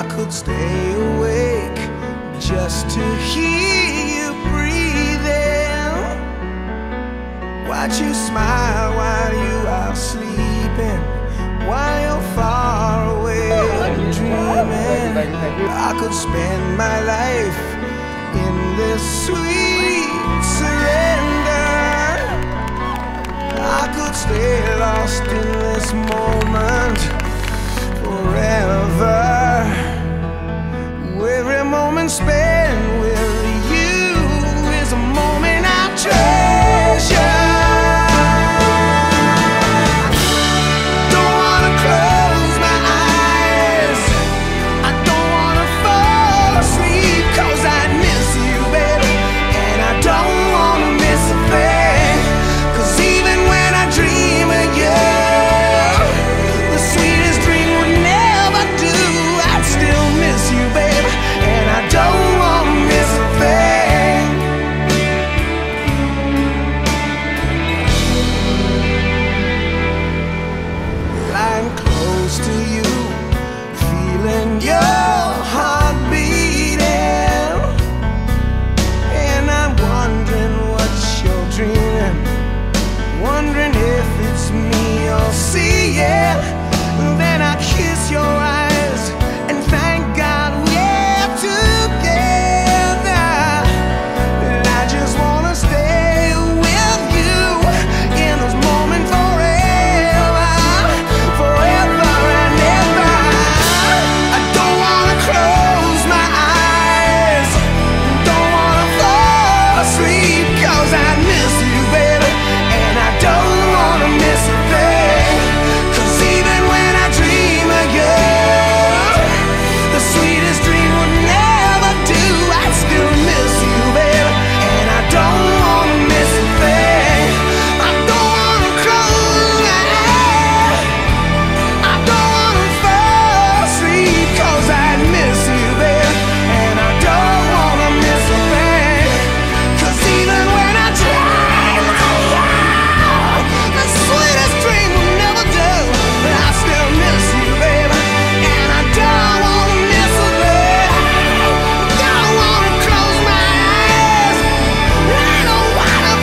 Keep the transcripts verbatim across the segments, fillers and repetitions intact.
I could stay awake just to hear you breathing, watch you smile while you are sleeping, while you're far away dreaming. I could spend my life in this sweet surrender. I could stay lost in this moment forever. Every moment spent with you is a moment I treasure. Don't wanna close my eyes, I don't wanna fall asleep, 'cause I miss you, baby, and I don't wanna miss a thing. 'Cause even when I dream of you, the sweetest dream would never do. I'd still miss you, baby, and I don't wanna miss a thing. Lying close to you, feeling your heart beating, and I'm wondering what you're dreaming, wondering if it's me you're seeing. Then I kiss your eyes and thank God we're together. And I just wanna stay with you in this moment forever, forever and ever. I don't wanna close my eyes, don't wanna fall asleep, 'cause I miss you, baby, and I don't wanna miss a thing. 'Cause even when I dream of you, the sweetest dream would never do. I'd still miss you, baby, and I don't wanna miss a thing. I don't wanna close my eyes, I don't wanna fall asleep, 'cause I miss you, baby, and I don't wanna miss a thing. 'Cause even when I dream of you, the sweetest dream will never do. But I still miss you, baby, and I don't wanna miss a thing. Don't wanna close my eyes, I don't wanna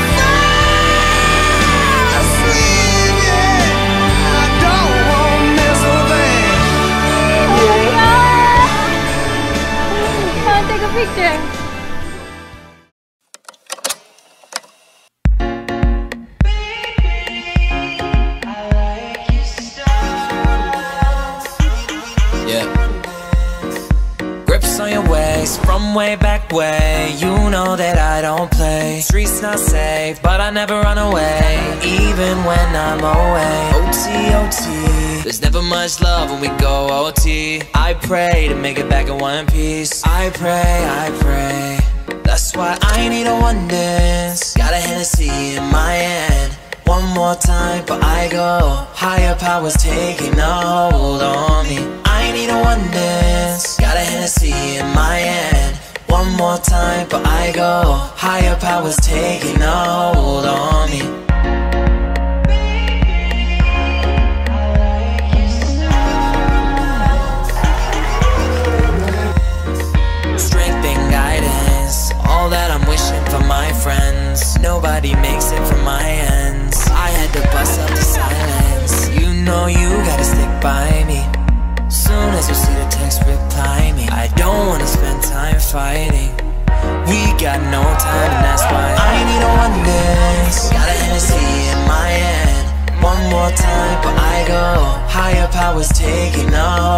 fall asleep, yeah. I don't wanna miss a thing. Oh my God! Come on, take a picture. Yeah. Grips on your waist from way back way. You know that I don't play. Streets not safe, but I never run away, even when I'm away. O T, O T, there's never much love when we go O T. I pray to make it back in one piece. I pray, I pray. That's why I need a one dance. Got a Hennessy in my hand. One more time, but I go. Higher powers taking a hold on me. I need a one dance. Got a Hennessy in my hand. One more time, but I go. Higher powers taking a hold on me. Strength and guidance, all that I'm wishing for my friends. Nobody makes it from my ends. I had to bust up the silence. You know you gotta stick by me. Soon as you see the text, reply me. I don't wanna spend time fighting. We got no time, and that's why I need a one dance. Got a Hennessy in my hand. One more time, but I go. Higher powers taking off.